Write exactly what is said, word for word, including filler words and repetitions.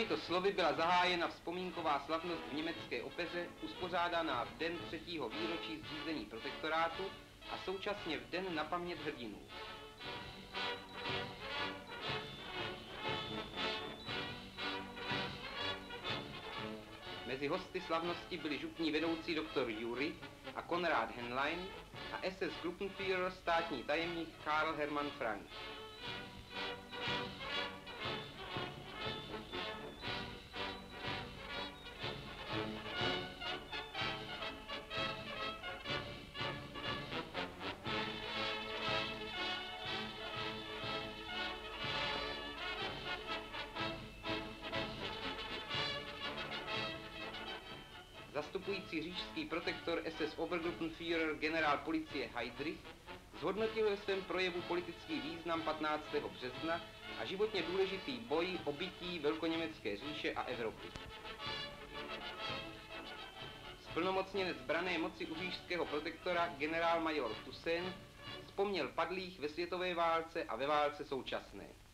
Těmito slovy byla zahájena vzpomínková slavnost v německé opeře, uspořádaná v den třetího výročí zřízení protektorátu a současně v den na paměť hrdinů. Mezi hosty slavnosti byli župní vedoucí doktor Jury a Konrad Henlein a S S Gruppenführer státní tajemník Karl Hermann Frank. Zastupující říšský protektor S S Obergruppenführer generál policie Heydrich zhodnotil ve svém projevu politický význam patnáctého března a životně důležitý boj o bytí velkoněmecké říše a Evropy. Splnomocněnec branné moci u říšského protektora generál major Toussaint vzpomněl padlých ve světové válce a ve válce současné.